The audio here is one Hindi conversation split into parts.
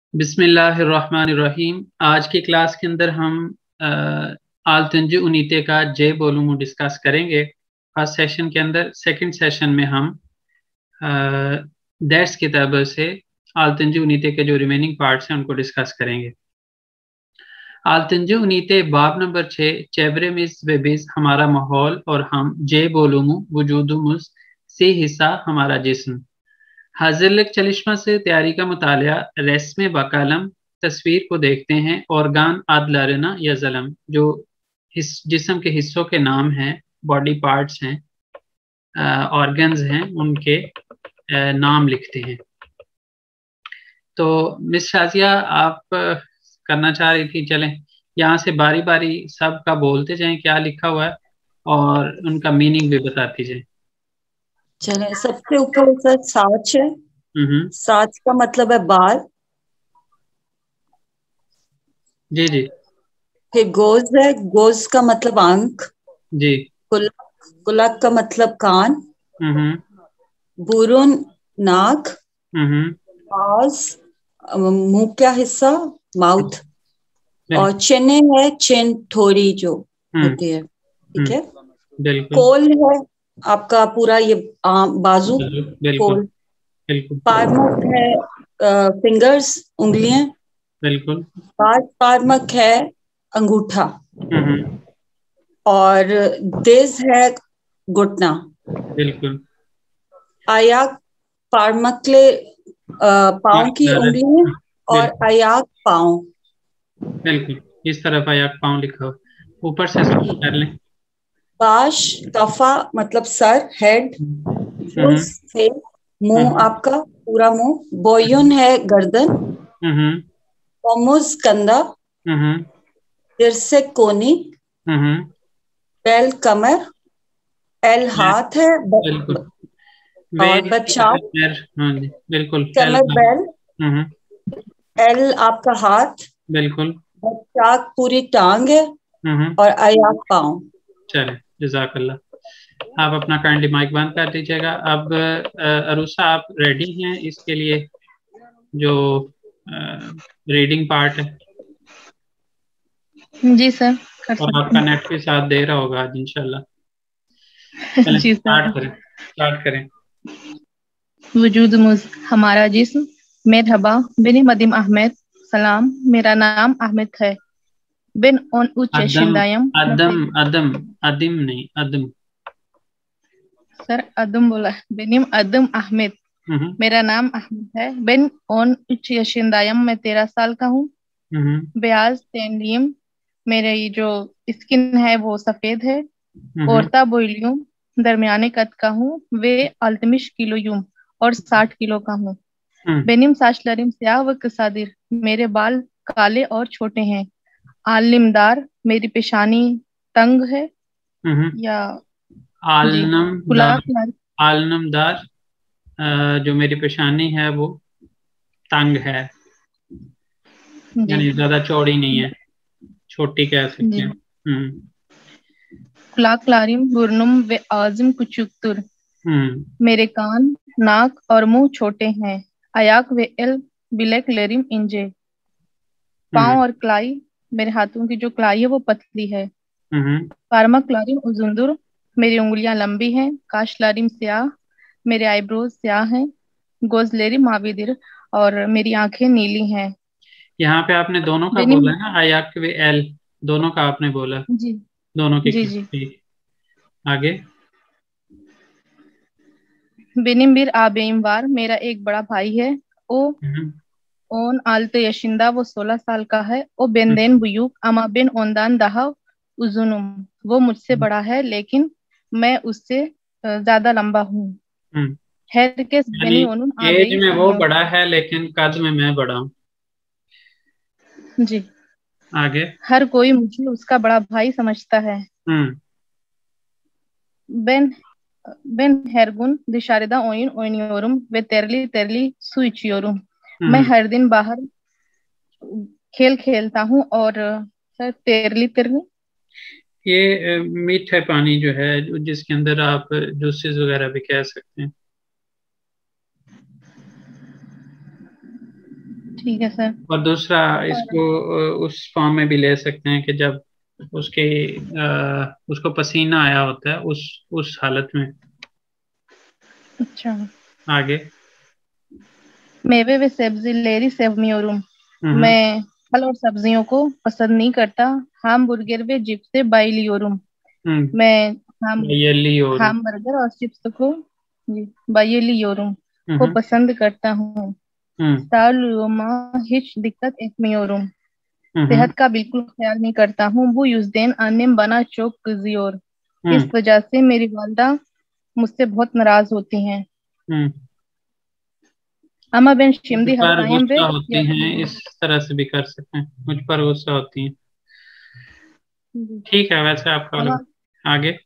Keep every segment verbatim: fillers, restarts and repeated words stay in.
बिस्मिल्लाहिर्रहमानिर्रहीम। आज की क्लास के अंदर हम आलतंजु उनीते का जे वॉल्यूम डिस्कस करेंगे। फर्स्ट सेशन के अंदर, सेकंड सेशन में हम दैट्स किताब से आलतंजु उनीते के जो रिमेनिंग पार्ट्स हैं उनको डिस्कस करेंगे। आलतंजु उनीते बाब नंबर छः, चेबरे मिस बेबिस हमारा माहौल और हम, जे वॉल्यूम वजूदुमुस से हिस्सा हमारा जिस्म। हाजिर चलिश्मा से तैयारी का मुतालिया, रेस्म बकालम तस्वीर को देखते हैं। ऑर्गान आदलारना या जलम, जो हिस, जिस्म के हिस्सों के नाम हैं, बॉडी पार्ट्स हैं, ऑर्गन्स हैं, उनके आ, नाम लिखते हैं। तो मिस शाजिया, आप करना चाह रही थी, चलें यहाँ से बारी बारी सब का बोलते जाएं क्या लिखा हुआ है और उनका मीनिंग भी बताती जाएं। चले, सबसे ऊपर सर साच है। हम्म साच का मतलब है बाल। जी जी फिर गोज है, गोज का मतलब आंख। जी। कुलक, कुलक का मतलब कान। हम्म बुरुन नाक। हम्म आवाज मुंह का हिस्सा, माउथ। और बिल्कुल। चिन्ह है, चिन थोड़ी जो हम्म होती है, ठीक है। हम्म बिल्कुल कोल है आपका पूरा ये आ, बाजू, बिल्कुल कोल। बिल्कुल पारमक है, फिंगर्स, उंगलियां। बिल्कुल। पार पारमक है अंगूठा। हम्म और देज है घुटना। बिल्कुल। आयाक पारमकले पाँव की उंगलियां। और बिल्कुल आयाक पाँव। बिल्कुल इस तरफ आया पाँव लिखा हो, ऊपर से शुरू कर लें। बाश कफा मतलब सर, हेड। हम्म फुस फेस, मुंह हम्म आपका पूरा मुंह। बोयुन है गर्दन। हम्म पोमुस कंधा। हम्म तिरसे कोनी। हम्म बेल कमर। एल हाथ है ब, बिल्कुल। ब, वे और बचाव पैर, हाँ जी बिल्कुल। एल, कमर बेल। हम्म एल आपका हाथ। बिल्कुल। बचाक पूरी टांग है। हम्म और अयाक पाँव। चले, जजाकल्ला। आप अपना काइंडली माइक बंद कर दीजिएगा। अब अ, अरुषा, आप रेडी हैं इसके लिए, जो रीडिंग पार्ट है? जी सर, कर और सकते आपका नेट भी साथ दे रहा होगा आज इंशाल्लाह। हैं। चलें जी सर। स्टार्ट करें, स्टार्ट करें। वजूद मुझ हमारा जिस्म। मरहबा, बिन मदीम अहमद। सलाम, मेरा नाम अहमद है। बिन ओन उच्च अदम शिंदायम अदम अदम अदम नहीं, अदम। सर अदम बोला। बिनिम अदम अहमद, हम्म मेरा नाम अहमद है। बिन ओन उच्च शिंदायम, मैं तेरह साल का हूँ। हम्म ब्याज तेनलियम, मेरे ये जो स्किन है वो सफेद है। हम्म ओरता बोइलियम, दरमियाने कद का हूँ। वे अल्तमिश किलो यूम, और साठ किलो का हूँ। हम्म बेनिम साशलरिम, स्याह व कसादिर, मेरे बाल काले और छोटे हैं। आलिमदार, मेरी पेशानी तंग है। हम्म या जी, आलनमदार। कुलाक लाल। आलनमदार, अ, जो मेरी पेशानी है वो तंग है, जी यानी ज्यादा चौड़ी नहीं है, छोटी कह सकते जी। हैं। हम्म कुलाक लारिम बुरनुम व आजिम कुचुक्तुर, हम्म मेरे कान, नाक और मुंह छोटे हैं। अयाक व एल बिलेक लेरिम इंजे, हम्म पाँव और कलाई, मेरे हाथों की जो कलाई है वो पतली है। हम्म फार्मा क्लारिम उजुंदुर, मेरी उंगलियां लंबी हैं। काश लारिम स्याह, मेरे आईब्रोज स्याह हैं। गोजलेरी माविदिर, और मेरी आंखें नीली हैं। यहाँ पे आपने दोनों का बेनिम बोला है ना, आयाक व एल, दोनों का आपने बोला, जी दोनों की जी जी। ठीक। आगे। बेनिम बिर आबेइमवार, मेरा एक बड़ा भाई है। ओ हम्म ओन आलते यशिंदा, वो सोलह साल का है। ओ हम्म बेनदेन बुयूक अमा बिन ओंदान दाहा उजुनुम, वो मुझसे बड़ा है लेकिन मैं उससे अ, ज्यादा लंबा हूँ। हम्म हेरकेस यानी बेनी ओनुन एज आबेई में वो य- बड़ा है लेकिन कद में मैं बड़ा हूँ। जी। आगे। हर कोई मुझे उसका बड़ा भाई समझता है। हम्म बेन बेन हेरगुन दिशारिदा ओइन ओइनियोरुम वे तेरली तेरली सुइचियोरुम, मैं हम्म हर दिन बाहर खेल खेलता हूँ। और अ, सर तेरली तेरली। ये अ, मीठा पानी जो है, जो जिसके अंदर आप जूसेस वगैरह भी कह सकते हैं। ठीक है सर। और दूसरा और इसको अ, उस फॉर्म में भी ले सकते हैं कि जब उसके अ, उसको पसीना आया होता है उस उस हालत में। अच्छा, आगे। मेवे व सब्जी लेरी सेवमियोरुम, हम्म मैं फल और सब्जियों को पसंद नहीं करता। हाम बुर्गर व चिप्स बाइलियोरुम, हम्म मैं हाम ये ली और हाम बर्गर और चिप्स को जी बाइलियोरुम को हम्म पसंद करता हूँ। हम्म सालुमा हिच दिक्कत एकमियोरुम, हम्म सेहत का बिल्कुल ख्याल नहीं करता हूँ। वो युजदेन अन्यम बना चौक कजियोर, इस हम्म वजह से मेरी वालदा मुझसे बहुत नाराज होती हैं। हम्म अमा बिन मुझ शिमदी पर हस्तायम वे गुस्सा होती हैं, यतीयुरुम। इस तरह से भी कर सकते हैं, मुझ पर गुस्सा होती हैं। जी। ठीक है, वैसे आपका अमा वाला। आगे।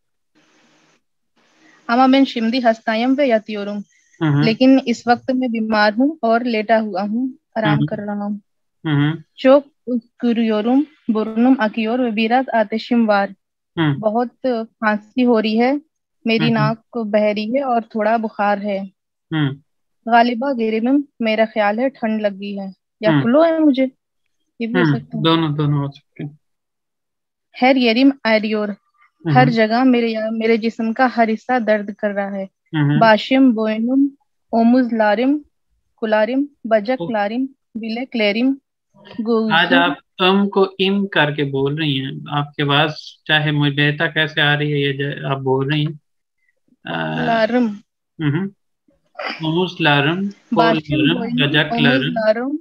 अमा बिन शिमदी हस्तायम वे यतीयुरुम, हम्म लेकिन इस वक्त मैं बीमार हूँ और लेटा हुआ हूँ, आराम हम्म कर रहा हूँ। हम्म चोक कुरियोरुम बुरनुम अकियोर वीरात आतिशिम वार, हम्म बहुत खांसी हो रही है, मेरी हम्म नाक बह रही है और थोड़ा बुखार है। हम्म गालिबा गिरिमिम, मेरा ख्याल है ठंड लगी है या हम्म फ्लू है मुझे, ये भी हो सकता हम्म है। दोनों दोनों हो सकते हैं। हैर येरिम आरियोर, हर हम्म जगह मेरे मेरे जिस्म का हर हिस्सा दर्द कर रहा है। हम्म बाशिम बोइनुम ओमुज लारिम कुलारिम बजक तो लारिम बिलेक लेरिम आज गुजुम आप अम को इम करके बोल रही हैं, आपके पास चाहे मुझे बेहतर कैसे आ रही है ये ज- आप बोल रही हैं। लारम, हम्म मोमोज लारम, कोल बाशिम लारम, बोइनुम गजक ओमुज लारम। लारम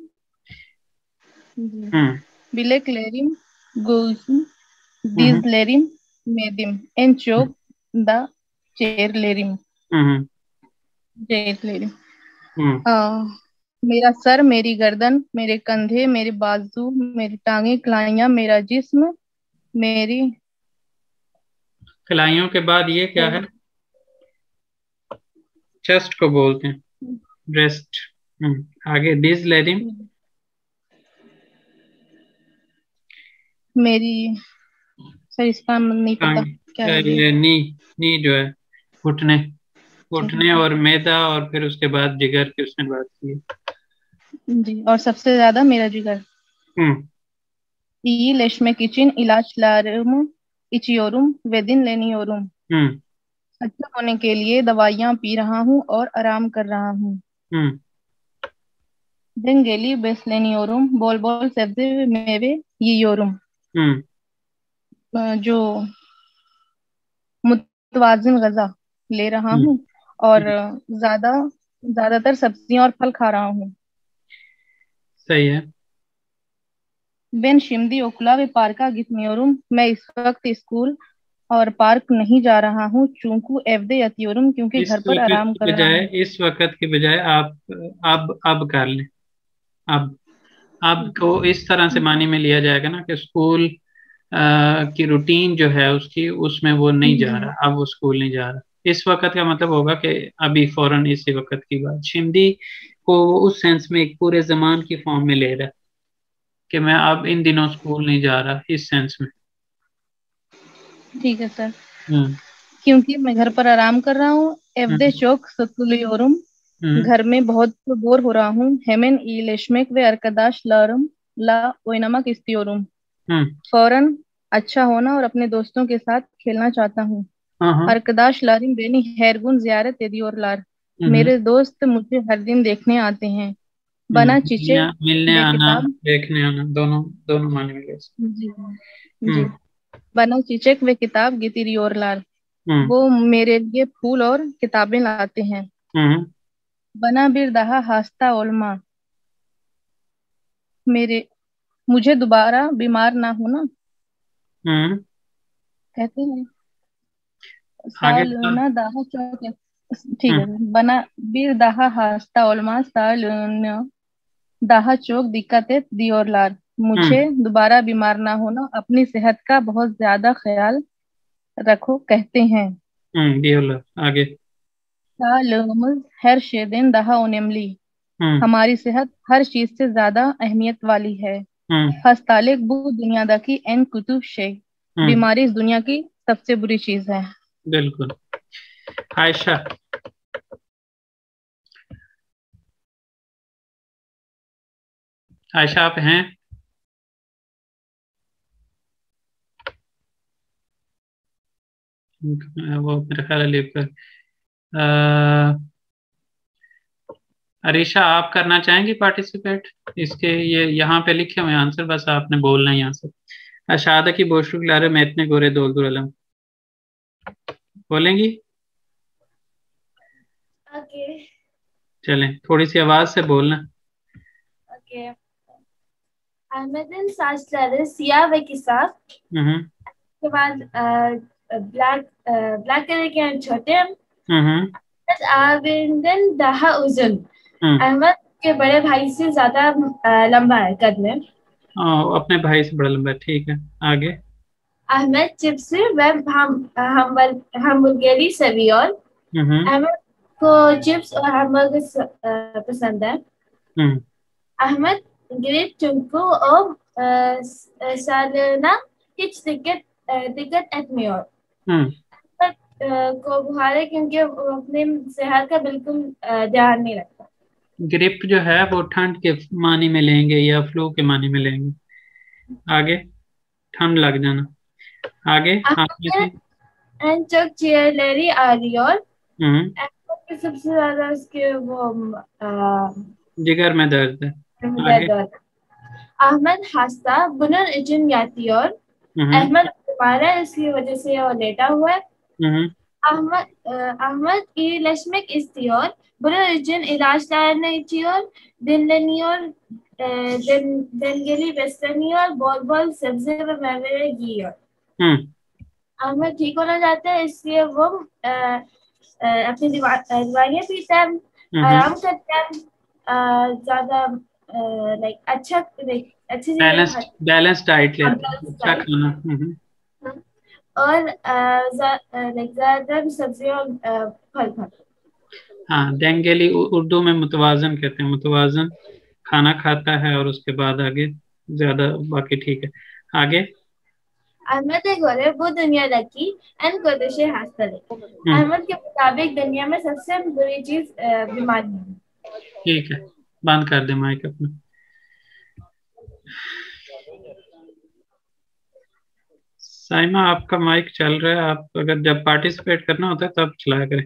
हम्म बिलेक लेरिम गुजुम हम्म These lerim medim en çok da çeyrelerim हम्म çeyrelerim हम्म आ, मेरा सर, मेरी गर्दन, मेरे कंधे, मेरे बाजू, मेरी टांगे, कलाइयाँ, मेरा जिस्म, मेरी कलाइयों के बाद ये क्या है? चेस्ट को बोलते हैं, ब्रेस्ट। हम्म आगे डिज लेरिम। मेरी सर इसका नहीं पता क्या है ये। ये नी, नी जो है घुटने, ठीक घुटने है और मैदा और फिर उसके बाद जिगर की उसने बात की है। जी, और सबसे ज्यादा मेरा जिगर। हम्म iyi leşmek için ilaçlarımı içiyorum ve dinleniyorum, हम्म अच्छा होने के लिए दवाइयाँ पी रहा हूँ और आराम कर रहा हूँ। हम्म Dengeli besleniyorum, bol bol sebze ve meyve yiyorum, हम्म अ, जो मुतवाजिन गजा ले रहा हम्म हूँ और हम्म, ज्यादा ज्यादातर सब्जियां और फल खा रहा हूँ। सही है। Ben şimdi okula ve parka gitmiyorum, मैं इस वक्त स्कूल और पार्क नहीं जा रहा हूँ चूंकि evde yatıyorum, क्योंकि इस घर पर वक्त आराम की कर रहा बजाय, हूँ। इस वक्त की बजाय आप अब अब कर लें। अब अब को इस तरह से मानी में लिया जाएगा ना कि स्कूल अ, की रूटीन जो है उसकी, उसमें वो नहीं जा जी रहा, अब वो स्कूल नहीं जा रहा। इस वक्त का मतलब होगा कि अभी फौरन इसी वक्त की बात। शिंदी को वो उस सेंस में एक पूरे जमान की फॉर्म में ले रहा है कि मैं अब इन दिनों स्कूल नहीं जा रहा, इस सेंस में। ठीक है सर, हम्म क्योंकि मैं घर पर आराम कर रहा हूँ। evde हम्म çok sıkılıyorum, हम्म घर में बहुत बोर हो रहा हूँ। hemen iyileşmek ve arkadaşlarımla oynamak istiyorum, हम्म फौरन अच्छा होना और अपने दोस्तों के साथ खेलना चाहता हूँ। हाँ हाँ Arkadaşlarım beni her gün ziyaret ediyorlar, हम्म मेरे दोस्त मुझे हर दिन देखने आते हैं। हम्म बना मिलने, चीचे मिलने वे आना, किताब देखने आना, दोनों दोनों माने मिले इसके। जी जी, हम्म बना चीचक वे किताब getiriyorlar, हम्म वो मेरे लिए फूल और किताबें लाते हैं। हम्म बना bir daha hasta olma, मेरे मुझे दोबारा बीमार ना होना हम्म कहते हैं। आगे तो। Sağlığına daha çok ठीक है। हम्म बना bir daha hasta olma, sağlığına daha çok dikkat et diyorlar, मुझे हम्म दोबारा बीमार ना होना, अपनी सेहत का बहुत ज्यादा ख्याल रखो कहते हैं। हम्म diyorlar आगे। Sağlığımız her şeyden daha önemli, हम्म हमारी सेहत हर चीज से ज्यादा अहमियत वाली है। हम्म हस्तालेक bu dünyadaki en kötü şey, हम्म बीमारी इस दुनिया की सबसे बुरी चीज है। बिल्कुल। आयशा। आयशा आप हैं? वो मेरा ख्याल है लीव कर। अरीशा आप करना चाहेंगी पार्टिसिपेट इसके? ये यहाँ पे लिखे हुए आंसर, बस आपने बोलना है यहाँ से। अशादा की बोशुक लारे मैं इतने गोरे दोल दुलम बोलेंगी? ओके चलें, थोड़ी सी आवाज से बोलना। ओके अहमदन साजलारे सिया व किसा हम्म के बाद ब्लैक ब्लैक कलर के हैं छोटे। हम्म आविंदन दहा उजुन हम्म अहमद के बड़े भाई से ज्यादा अ, लंबा है कद में। ओ, अपने भाई से बड़ा लंबा है, ठीक है। आगे। अहमद चिप्स व हम हम हमबर्गेरी सवियोल हम्म अहमद को चिप्स और हमबर्गर अ, पसंद है। हम्म अहमद गिरिट तुमको और अ, स- सालना हिच दिक्कत अ, दिक्कत etmiyor। हम्म अहमद अ, को बुखार है क्योंकि वो अपने सेहत का बिल्कुल अ, ध्यान नहीं रखता। ग्रिप जो है वो ठंड के मानी में लेंगे या फ्लू के मानी में लेंगे। आगे। ठंड लग जाना। आगे। आप में से। Ahmad and çok ciğerleri ağrıyor। हम्म अहमद के सबसे ज्यादा उसके वो अ, जिगर में दर्द है। आगे। दर्द होता है। Ahmad hasta bunun için yatıyor। हम्म अहमद बीमार है इसकी वजह से वो लेटा हुआ है। हम्म Ahmet, e, Ahmet iyileşmek istiyor. Bunun için ilaçlarını içiyor, dinleniyor, e, den, dengeli besleniyor, bol bol sebze ve meyve yiyor. हम्म Ahmet ठीक होना चाहता है इसलिए वो अ, अ, अपनी दवा- अ, दवाइयाँ पीता है, हम्म आराम करता है, अ, ज्यादा लाइक अच्छा like, अच्छी चीजें बैलेंस्ड खाता बैलेंस डाइट है, लेते हैं, अच्छा diet, खाना। हम्म और अ, ज्या- अ, like, ज्यादातर सब्जियाँ और अ, फल खाता है। हाँ, देंगेली उ- उर्दू में मुतवाजन कहते हैं। मुतवाजन खाना खाता है और उसके बाद आगे ज्यादा, बाकी ठीक है। आगे। अहमद गोरे वो दुनियादारी एन कोदशे हासिल है। हम्म अहमद के मुताबिक दुनिया में सबसे बुरी चीज अ, बीमारी है। ठीक है, बंद कर दे माइक अपना। साइमा आपका माइक चल रहा है, आप अगर जब पार्टिसिपेट करना होता है तब चलाया करें।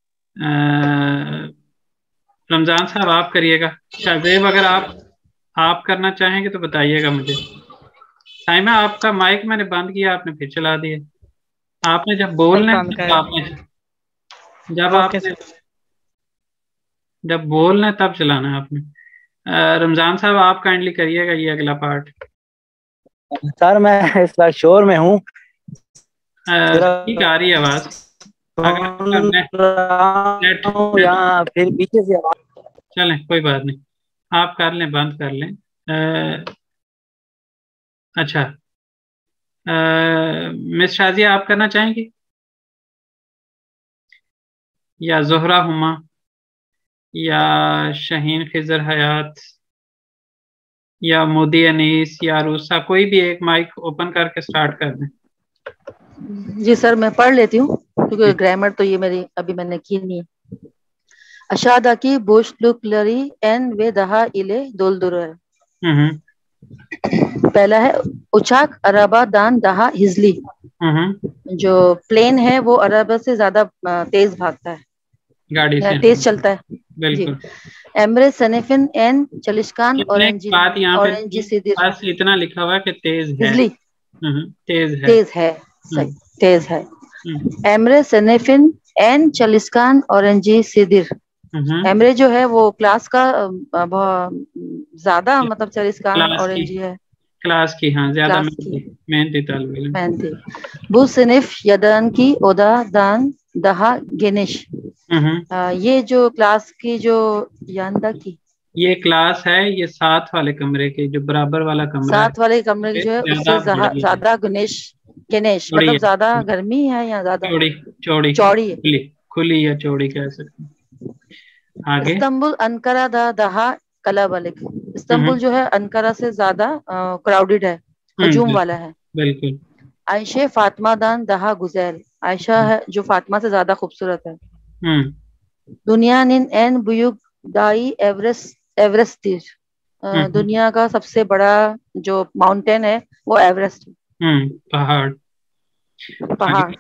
अ, रमजान साहब आप करिएगा। शाहजेब अगर आप आप करना चाहेंगे तो बताइएगा मुझे। साइमा आपका माइक मैंने बंद किया, आपने फिर चला दिया। आपने जब बोलना है बंद तब कर आपने जब ओके आपने जब बोलना है तब चलाना है आपने। अ, रमजान साहब आप काइंडली करिएगा ये अगला पार्ट। सर। मैं इस वक्त शोर में हूँ, ठीक आ रही है आवाज। अगर आपका नेट नेट नेट यहाँ फिर पीछे से आवाज। चलें, कोई बात नहीं, आप कर लें, बंद कर लें। अ, अच्छा। अ, मिस शाजिया आप करना चाहेंगी या जोहरा हुमा या शहीन खिजर हयात या मोदी अनीस या रूसा, कोई भी एक माइक ओपन करके स्टार्ट कर दें। जी सर, मैं पढ़ लेती हूँ क्योंकि ग्रामर तो ये मेरी अभी मैंने की नहीं है। अशादाकी बोशलुकलरी एन वे दहा इले दोलदुर। हम्म पहला है उचाक अरबा दान दहा हिजली। हम्म जो प्लेन है वो अरबा से ज्यादा अ, तेज भागता है गाड़ी या से। तेज चलता है जी। बिल्कुल। एमरे सनेफिन एन चलिस्कान इसमें एक ऑरेंजी बात यहाँ पे ऑरेंजी सिदिर बस इतना लिखा हुआ है कि तेज है। हिजली हम्म तेज है। तेज है, हम्म सही तेज है। हम्म एमरे सनेफिन एन चलिस्कान ऑरेंजी सिदिर। हम्म एमरे जो है वो क्लास का अ, बहुत ज्यादा मतलब चलिस्कान क्लास की ऑरेंजी है, क्लास की, हाँ, ज्यादा क्लास की मेहनती मेहनती तालिब इल्म। मेहनती। बु सिनिफ यदान की ओदा दान दहा गेनिश। हम्म अ, ये जो क्लास की जो यांदा की ये क्लास है, ये साथ वाले कमरे के, जो बराबर वाला कमरा है साथ वाले कमरे की जो है ज्यादा उससे जहा- बड़ी है, ज्यादा गणेश गणेश चौड़ी मतलब है, ज्यादा गर्मी है या ज्यादा चौड़ी चौड़ी चौड़ी है। खुली खुली या चौड़ी कह सकते हैं। आगे। इस्तंबुल अनकरा दा दहा कलाबलिक। हम्म इस्तंबुल जो है अनकरा से ज्यादा क्राउडेड है, हम्म हजूम बिल्कुल वाला है। बिल्कुल। आयशे फातिमा दान दहा गुजैल। आयशा है जो फातिमा से ज्यादा खूबसूरत है। हम्म दुनिया निन एन बुयुग दाई एवरेस्ट एवरेस्टिर। अ, दुनिया का सबसे बड़ा जो माउंटेन है वो एवरेस्ट है। हम्म पहाड़। पहाड़।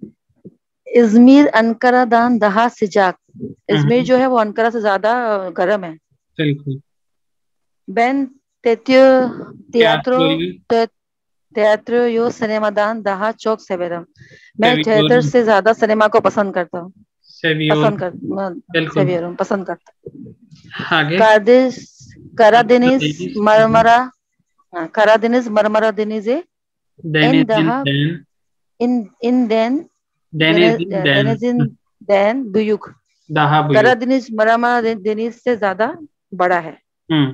इजमीर अनकरा दान दहा सिजाक। इजमीर जो है वो अनकरा से ज्यादा गर्म है। बिल्कुल। बेन तेतियो teatro teatro teatro yo सिनेमा दान दहा चौक सेवेरम। मैं Seviyorum. थिएटर से ज्यादा सिनेमा को पसंद करता हूँ। Seviyorum. पसंद कर बिल्कुल। सेवियरम पसंद करता। आगे। कार्दिस करादिनिस मरमरा करादिनिस मरमरा दिनिजे इन दहा Denizin इन इन देन Denizin den डेनिजिन देन बुयुक। daha büyük. करादिनिस मरमरा दिनिस से ज्यादा बड़ा है। हम्म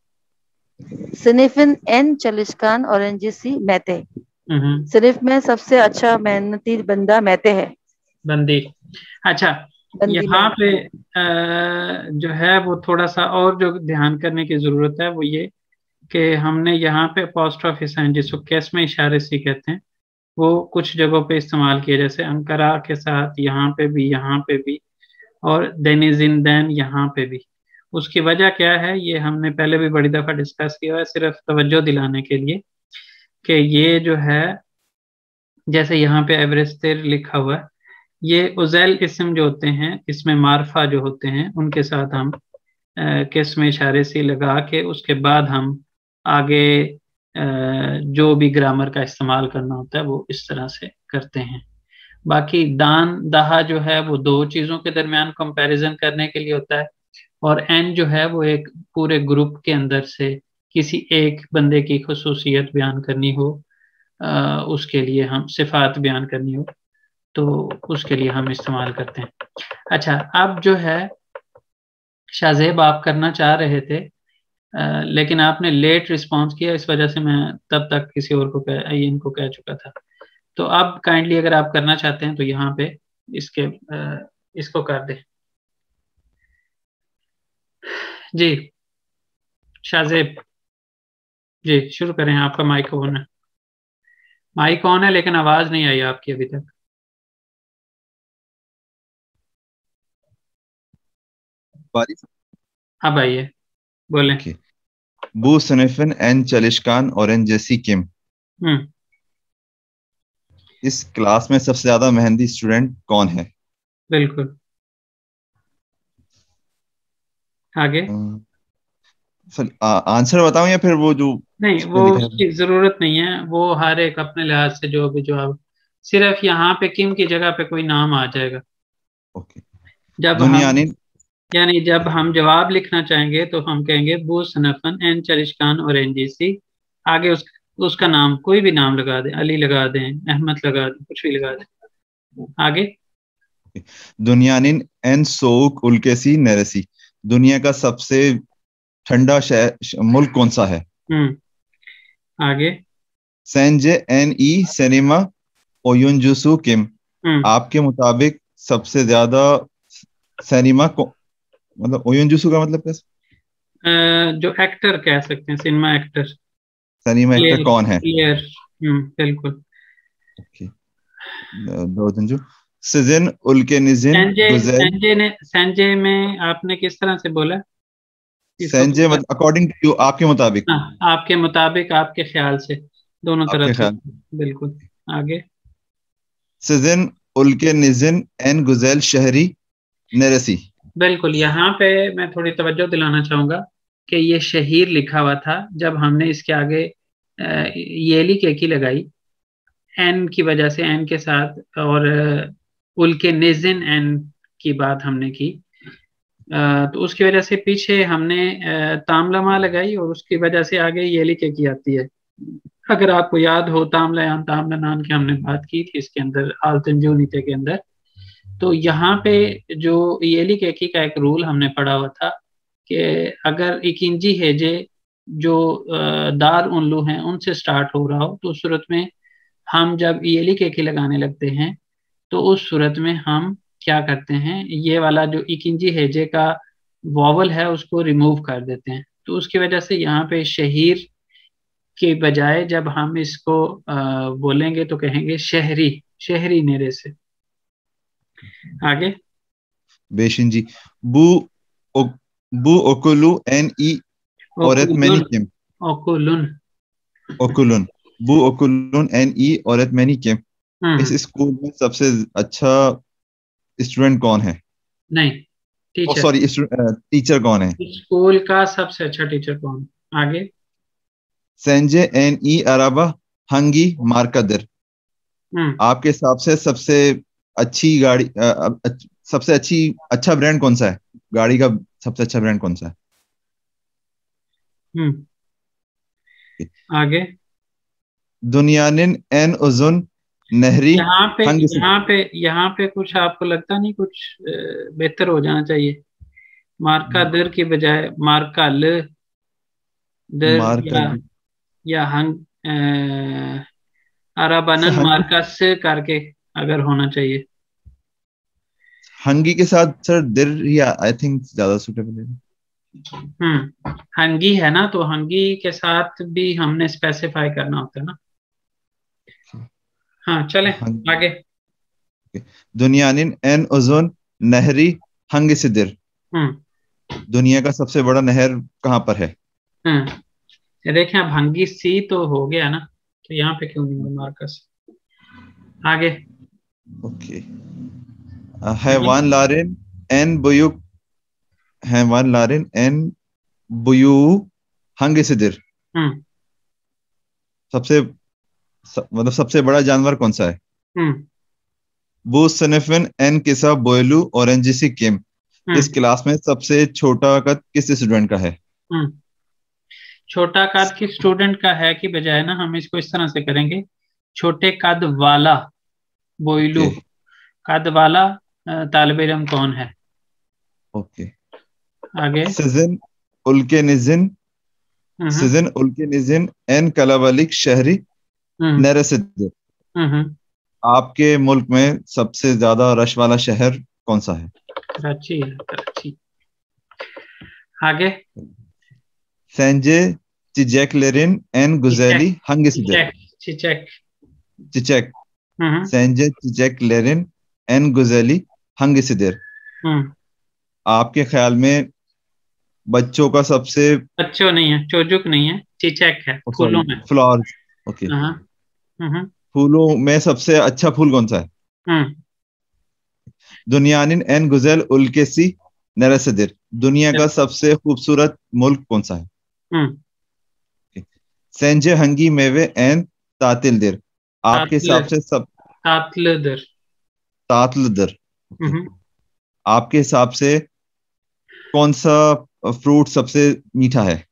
सिनिफिन एन चलिस्कान औरंजीसी मैते। हम्म सिनिफ में सबसे अच्छा मेहनती बंदा मैते है। बंदी। अच्छा, बंदी यहाँ में पे अ, जो है वो थोड़ा सा और जो ध्यान करने की जरूरत है वो ये कि हमने यहाँ पे apostrophe sign जिसको केस में इशारे से कहते हैं वो कुछ जगहों पे इस्तेमाल किया, जैसे अंकरा के साथ यहाँ पे भी, यहाँ पे भी, और देनिजिन देन यहाँ पे भी। उसकी वजह क्या है ये हमने पहले भी बड़ी दफा डिस्कस किया है, सिर्फ तवज्जो दिलाने के लिए कि ये जो है जैसे यहाँ पे एवरेस्टर लिखा हुआ है, ये उजैल इसम जो होते हैं इसमें मारफा जो होते हैं उनके साथ हम किस में इशारे से लगा के उसके बाद हम आगे अ, जो भी ग्रामर का इस्तेमाल करना होता है वो इस तरह से करते हैं। बाकी दान दहा जो है वो दो चीजों के दरमियान कंपैरिजन करने के लिए होता है, और एन जो है वो एक पूरे ग्रुप के अंदर से किसी एक बंदे की खुसूसियत बयान करनी हो, आ, उसके लिए हम सिफात बयान करनी हो तो उसके लिए हम इस्तेमाल करते हैं। अच्छा, अब जो है शाहजेब आप करना चाह रहे थे आ, लेकिन आपने लेट रिस्पांस किया, इस वजह से मैं तब तक किसी और को कह, इनको कह चुका था। तो अब काइंडली अगर आप करना चाहते हैं तो यहाँ पे इसके आ, इसको कर दें। जी शाहजेब जी शुरू करें, आपका माइक ऑन है। माइक ऑन है लेकिन आवाज नहीं आई आपकी अभी तक। अब आइए, बोलें। okay. Bu sınıfın en çalışkan öğrencisi kim? हम्म इस क्लास में सबसे ज्यादा मेहनती स्टूडेंट कौन है? बिल्कुल। आगे। सर आंसर बताऊं या फिर वो जो नहीं, वो उसकी जरूरत नहीं है, वो हर एक अपने लिहाज से जो भी जवाब, सिर्फ यहाँ पे किम की जगह पे कोई नाम आ जाएगा। ओके। जब दुनिया हम ने यानी जब हम जवाब लिखना चाहेंगे तो हम कहेंगे बू सनफन एन चरिशकान और एनजीसी, आगे उस, उसका नाम कोई भी नाम लगा दें, अली लगा दें, अहमद लगा दें, कुछ भी लगा दें। आगे। दुनियानिन एन सोक उल्केसी नेरेसी। दुनिया का सबसे ठंडा शहर मुल्क कौन सा है? हम्म आगे। सेंजे एन ई सिनेमा ओयुनजुसु किम। आपके मुताबिक सबसे ज्यादा सिनेमा को मतलब ओयुनजुसु का मतलब कैसे? जो एक्टर कह सकते हैं, सिनेमा एक्टर। सिनेमा एक्टर कौन है? क्लियर। हम्म बिल्कुल। ओके। दो दिन सिजन उल्केनिजिन संजय ने संजय में आपने किस तरह से बोला? संजय मतलब अकॉर्डिंग टू यू, आपके मुताबिक। हाँ, आपके मुताबिक, आपके ख्याल से, दोनों तरफ से। बिल्कुल। आगे। सिजन उल्केनिजिन एन गुजैल शहरी नेरेसी। बिल्कुल, यहाँ पे मैं थोड़ी तवज्जो दिलाना चाहूंगा कि ये शहीर लिखा हुआ था, जब हमने इसके आगे येली केकी लगाई एन की वजह से, एन के साथ, और उल्के निजिन एन की बात हमने की, तो उसकी वजह से पीछे हमने तामलमा लगाई और उसकी वजह से आगे येली केकी आती है। अगर आपको याद हो, तामलयान तामलनान की हमने बात की थी इसके अंदर, आलतंजू नीते के अंदर। तो यहाँ पे जो येली केकी का एक रूल हमने पढ़ा हुआ था कि अगर इकिंजी हेजे जो दार उनलू हैं उनसे स्टार्ट हो रहा हो तो उस सूरत में हम जब येली केकी लगाने लगते हैं तो उस सूरत में हम क्या करते हैं, ये वाला जो इकिंजी हेजे का वॉवल है उसको रिमूव कर देते हैं। तो उसकी वजह से यहाँ पे शहीर के बजाय जब हम इसको आ, बोलेंगे तो कहेंगे शहरी, शहरी नेरे से। आगे। बेशिन जी बू ओ, बू ओकुलू एन ई औरत मैनी किम, ओकुलुन ओकुलुन, बू ओकुलुन एन ई औरत मैनी किम। हम्म इस स्कूल में सबसे अच्छा स्टूडेंट कौन है? नहीं, ओ टीचर। सॉरी, टीचर कौन है? स्कूल का सबसे अच्छा टीचर कौन? आगे। सेंजे एन ई अराबा हंगी मार्कादर। हम्म आपके हिसाब से सबसे अच्छी गाड़ी अ, अ, अच्छ- सबसे अच्छी अच्छा ब्रांड कौन सा है? गाड़ी का सबसे अच्छा ब्रांड कौन सा है? हम्म आगे। दुनियानिन एन उजुन नहरी यहाँ पे हंगी यहाँ पे यहाँ पे कुछ आपको लगता नहीं कुछ अ, बेहतर हो जाना चाहिए? मार्का दर की बजाय मार्का ल दर, या मार्का या हंग अ, अराबनन हंगी मार्का से करके अगर होना चाहिए। हंगी के साथ सर दिर ही आई थिंक ज्यादा सूटेबल है। हम्म हंगी है ना, तो हंगी के साथ भी हमने स्पेसिफाई करना होता है ना। हाँ चले हंगी आगे। दुनियानिन एन उजुन नहरी हंगी सिदिर। हम्म दुनिया का सबसे बड़ा नहर कहाँ पर है? हम्म ये देखें, अब हंगी सी तो हो गया ना, तो यहाँ पे क्यों नहीं है मार्कस? आगे। ओके। हैवान लारिन एन बुयुक, हैवान लारिन एन बुयू हंगी सिदिर। हम्म सबसे स, मतलब सबसे बड़ा जानवर कौन सा है? हम्म बू सनेफिन एन किसा बोयलू ऑरेंजिसी किम। इस हम्म क्लास में सबसे छोटा कद किस स्टूडेंट का है? हम्म छोटा कद की स्टूडेंट का है कि बजाय ना हम इसको इस तरह से करेंगे, छोटे कद वाला बोइलू, ओके कद वाला अ, तालिब इल्म कौन है? ओके। आगे। सिजन उल्के निजिन, हम्म सिजन उल्के निजिन एन कलावलिक शहरी हम्म नरसिद्ध। हम्म आपके मुल्क में सबसे ज्यादा रश वाला शहर कौन सा है? कराची है, कराची। आगे। सेंजे चिजेकलेरिन एन चिचेक गुजेली हंगिसिदिर। चिचेक चिचेक। चिचेक, हम्म सेंजे चिजेकलेरिन एन गुजेली हंगिसिदिर। हम्म आपके ख्याल में बच्चों का सबसे, बच्चों नहीं है, चोजुक नहीं है, चिचेक है, सॉरी, फूलों में। फ्लावर्स, ओके, हाँ। हम्म फूलों में सबसे अच्छा फूल कौन सा है? हम्म दुनियानिन एन गुजेल उल्केसी नरसिदिर। दुनिया का सबसे खूबसूरत मुल्क कौन सा है? हम्म सेंजे हंगी मेवे एन तातिलदिर। आपके तातल हिसाब से सब, तातलदर। तातलदिर, ओके। हम्म आपके हिसाब से कौन सा फ्रूट सबसे मीठा है?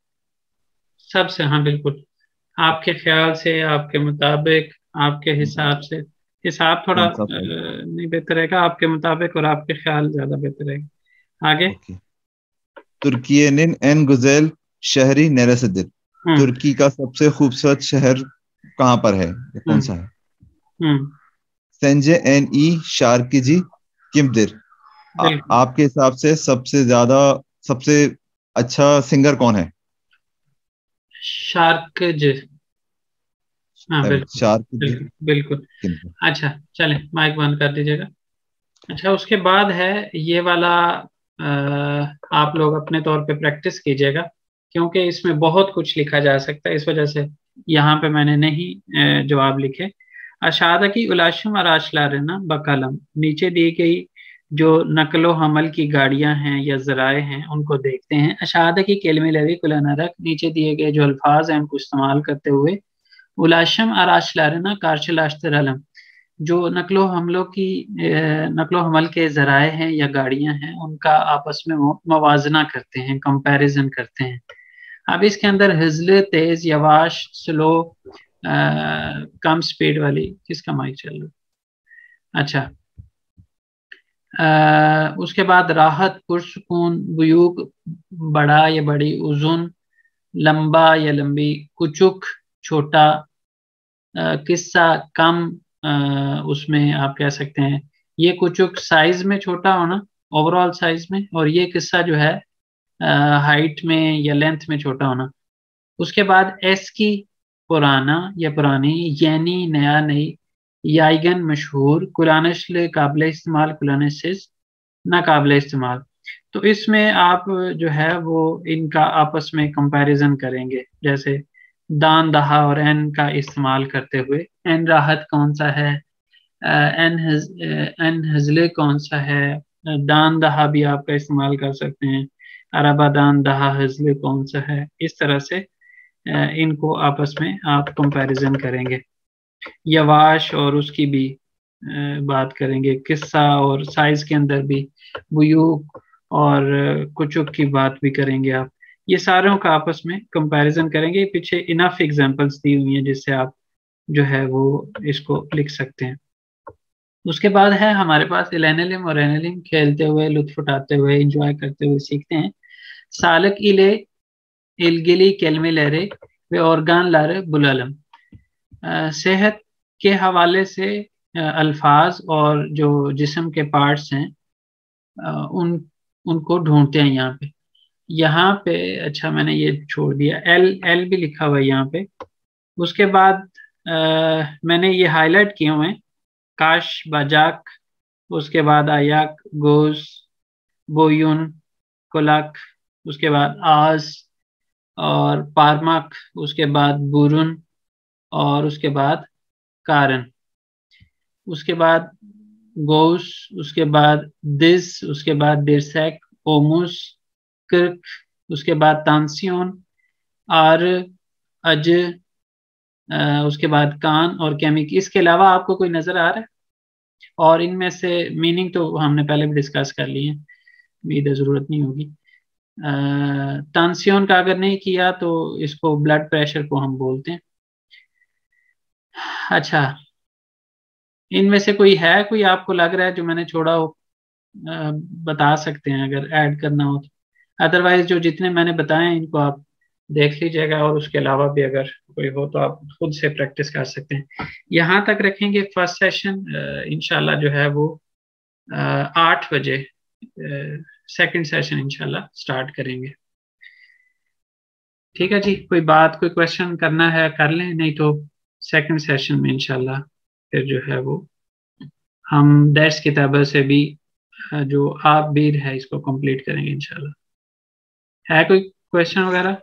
सबसे, हाँ बिल्कुल। आपके ख्याल से, आपके मुताबिक, आपके हिसाब से। हिसाब थोड़ा कौन अ, सा फ्रूट? नहीं बेहतर रहेगा, आपके मुताबिक और आपके ख्याल ज्यादा बेहतर रहेगा। आगे। ओके। तुर्कियनिन एन गुजेल शहरी नरसिदिर। हम्म तुर्की का सबसे खूबसूरत शहर कहाँ पर है, या कौन हम्म सा है? हम्म सेंजे एन ई शार्किजी किमदिर। आ, बिल्कुल। आपके हिसाब से सबसे ज्यादा, सबसे अच्छा सिंगर कौन है? शार्कज। हाँ बिल्कुल शार्किजी बिल्कुल बिल्कुल। किमदिर। अच्छा चले, माइक बंद कर दीजिएगा। अच्छा, उसके बाद है ये वाला, अ, आप लोग अपने तौर पे प्रैक्टिस कीजिएगा, क्योंकि इसमें बहुत कुछ लिखा जा सकता है, इस वजह से यहाँ पे मैंने नहीं अ, जवाब लिखे। अशादा की उलाशम अराशलारना बकलम, नीचे दी गई जो नकलो हमल की गाड़ियां हैं या जराए हैं उनको देखते हैं। अशादा की केलमे लवी कुलनरक, नीचे दिए गए जो अल्फाज हैं उनको इस्तेमाल करते हुए। उलाशम अराशलारना कारशलाश्तरलम, जो नकलो हमलों की अ, नकलो हमल के जराए हैं या गाड़ियां हैं उनका आपस में मु- मवाजना करते हैं, कंपैरिजन करते हैं। अब इसके अंदर हिजल, तेज, यवाश, स्लो, कम स्पीड वाली, किसका माइक चल रहा है? अच्छा। अ, उसके बाद राहत, पुरसकून, बुयूक, बड़ा या बड़ी, उजुन, लंबा या लंबी, कुचुक, छोटा, अ, किस्सा, कम, अ, उसमें आप कह सकते हैं ये कुचुक साइज में छोटा होना, ओवरऑल साइज में, और ये किस्सा जो है हाइट में या लेंथ में छोटा होना। उसके बाद एस की, पुराना या पुरानी, यानी नया, नई, याइगन मशहूर, कुरानश काबिल इस्तेमाल, कुरानशिस नाकाबिल इस्तेमाल। तो इसमें आप जो है वो इनका आपस में कंपैरिजन करेंगे, जैसे दान दहा और एन का इस्तेमाल करते हुए एन राहत कौन सा है, एन हज, एन हजले कौन सा है, दान दहा भी आपका इस्तेमाल कर सकते हैं, अरबा दान दहा हजले कौन सा है। इस तरह से इनको आपस में आप कंपैरिजन करेंगे। यवाश और उसकी भी बात करेंगे, किस्सा और साइज के अंदर भी बुयूक और कुचुक की बात भी करेंगे आप। ये सारों का आपस में कंपैरिजन करेंगे। पीछे इनफ एग्जांपल्स दी हुई हैं जिससे आप जो है वो इसको लिख सकते हैं। उसके बाद है हमारे पास इलेनिलिम और एनिलिम, खेलते हुए, लुत्फ उठाते हुए, एंजॉय करते हुए सीखते हैं। सालक इले इलगिली केलमे लहरे वे ऑर्गान लारे बुलालम, सेहत के हवाले से अल्फाज और जो जिस्म के पार्ट्स हैं उन उनको ढूंढते हैं यहाँ पे। यहाँ पे अच्छा मैंने ये छोड़ दिया, एल एल भी लिखा हुआ है यहाँ पे। उसके बाद आ, मैंने ये हाईलाइट किए हुए हैं, काश, बाजाक, उसके बाद आयाक, गोज, बोयुन, कोलाक, उसके बाद आज और पारमाक, उसके बाद बुरुन और उसके बाद कारण, उसके बाद गोस, उसके बाद दिस, उसके बाद दिरसेक, ओमुस, किर्क, उसके बाद तांसियोन, आर, अज, उसके बाद कान और केमिक। इसके अलावा आपको कोई नजर आ रहा है? और इनमें से मीनिंग तो हमने पहले भी डिस्कस कर ली है, उम्मीद है जरूरत नहीं होगी। तांसियोन का अगर नहीं किया तो इसको ब्लड प्रेशर को हम बोलते हैं। अच्छा, इनमें से कोई है, कोई आपको लग रहा है जो मैंने छोड़ा हो? आ, बता सकते हैं अगर ऐड करना हो तो। अदरवाइज जो जितने मैंने बताए हैं इनको आप देख लीजिएगा, और उसके अलावा भी अगर कोई हो तो आप खुद से प्रैक्टिस कर सकते हैं। यहाँ तक रखेंगे फर्स्ट सेशन। इंशाल्लाह जो है वो आठ बजे सेकंड सेशन इंशाल्लाह स्टार्ट करेंगे। ठीक है जी, कोई बात, कोई क्वेश्चन करना है कर लें, नहीं तो सेकंड सेशन में इंशाल्लाह फिर जो है वो हम दर्स किताबा से भी जो आप बीर है इसको कंप्लीट करेंगे इंशाल्लाह। है कोई क्वेश्चन वगैरह?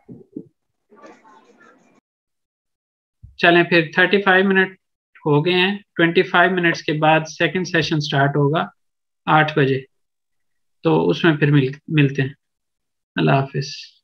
चलें फिर, पैंतीस मिनट हो गए हैं। पच्चीस मिनट्स के बाद सेकंड सेशन स्टार्ट होगा आठ बजे, तो उसमें फिर मिल, मिलते हैं। अल्लाह हाफिज।